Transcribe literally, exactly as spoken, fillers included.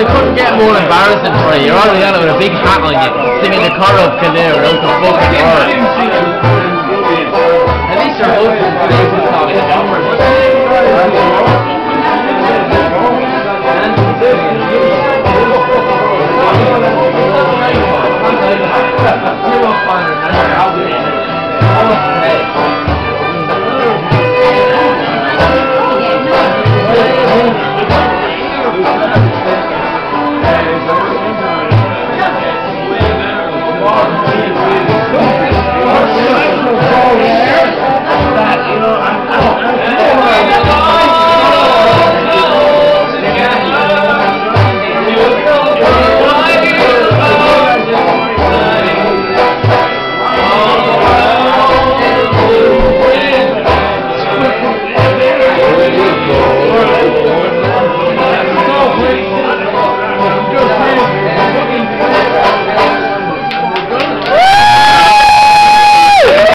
it couldn't get more embarrassing for you. You're already on it with a big hat on you, singing the chorus of Kildare out the fucking world.